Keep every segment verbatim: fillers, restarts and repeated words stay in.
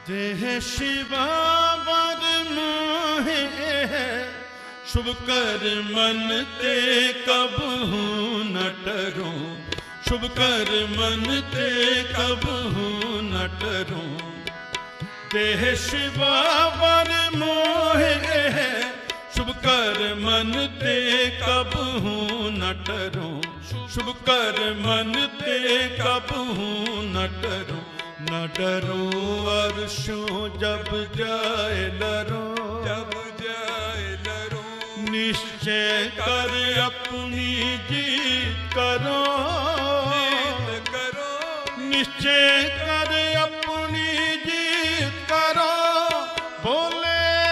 देह शिवा वर मोहे शुभ कर मन ते कबहू न टरूं, शुभ कर मन ते कबहू न टरूं। देह शिवा वर मोहे शुभ कर मन ते कबहू न टरूं, शुभ कर मन ते कबहू न टरूं। न डरो अर्शों जब जाए लरो, जब जाए लरो। निश्चय कर अपनी जीत करो, जीत करो। निश्चय कर अपनी जीत करो। बोले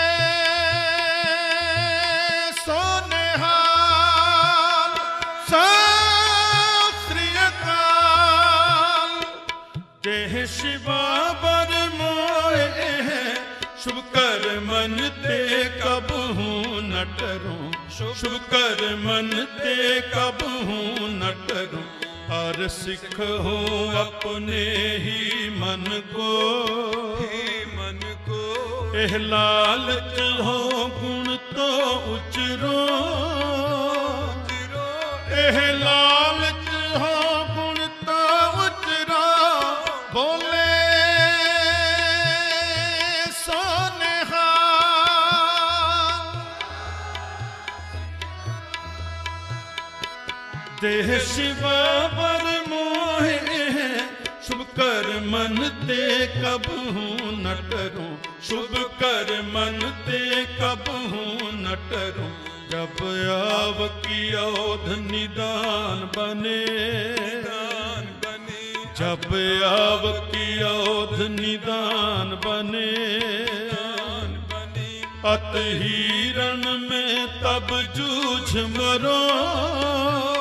सोनेहाल सत श्री अकाल। जय शिवा वर मोहे शुभ कर मन ते कबहू न टरूं, शुभ कर मन ते कबहू न टरूं। हर सिख हो अपने ही मन को, ही मन को। एह लालच हो गुण तो उचरो, एह लालच हो गुण तो उचरो। बोले देह शिवा वर मोहे शुभ कर मन ते कबहू न टरूं, शुभ कर मन ते कबहू न टरूं। जब आव की औध निदान बने, निदान बने। जब आव की औध निदान बने, निदान बने। अत ही रण में तब जूझ मरो,